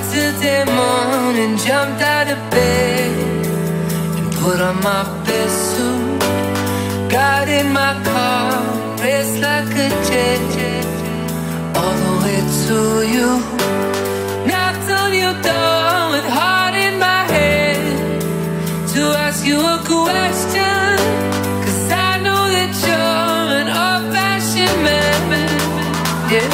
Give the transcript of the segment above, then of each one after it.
Saturday morning, jumped out of bed and put on my best suit. Got in my car, raced like a jet, all the way to you. Knocked on your door with heart in my head to ask you a question, 'cause I know that you're an old-fashioned man. Yeah.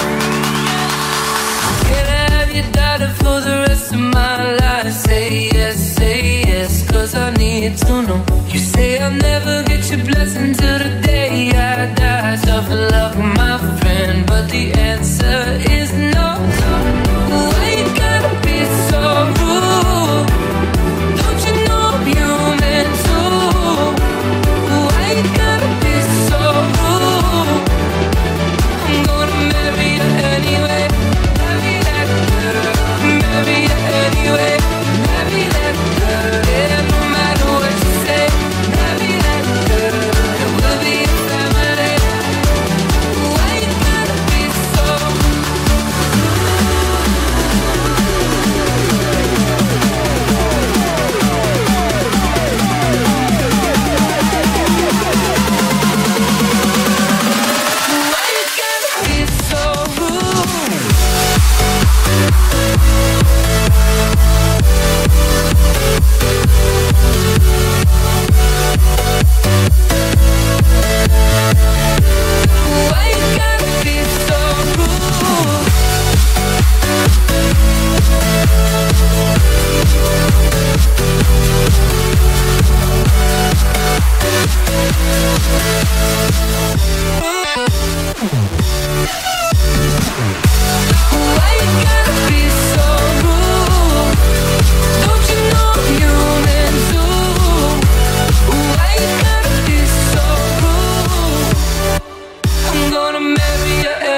Can I have your daughter for the rest of my life? Say yes, 'cause I need to know. You say I'll never get your blessing till the day I die. Tough love, my friend, but the answer is no. Why you gotta be so rude? Don't you know I'm human too? Why you gotta be so rude? I'm gonna marry you anyway. Marry that girl. Marry you anyway. Marry that girl. Yeah, no matter what you say. Marry that girl. And we'll be a family. Why you gotta be so rude? Why you gotta be so rude? Why you gotta be so rude? Why you gotta be so rude? Don't you know I'm human too? Why you gotta be so rude? I'm gonna marry you